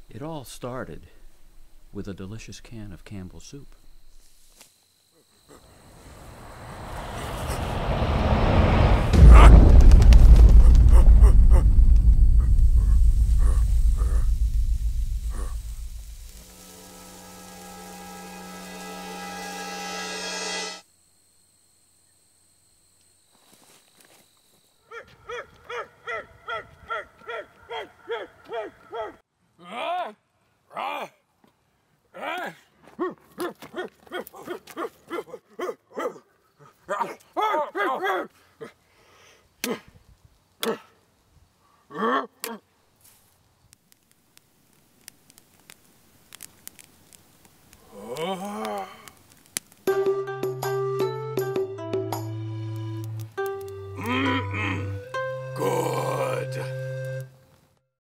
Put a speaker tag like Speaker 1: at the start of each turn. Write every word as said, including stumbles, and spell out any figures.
Speaker 1: It all started with a delicious can of Campbell's soup.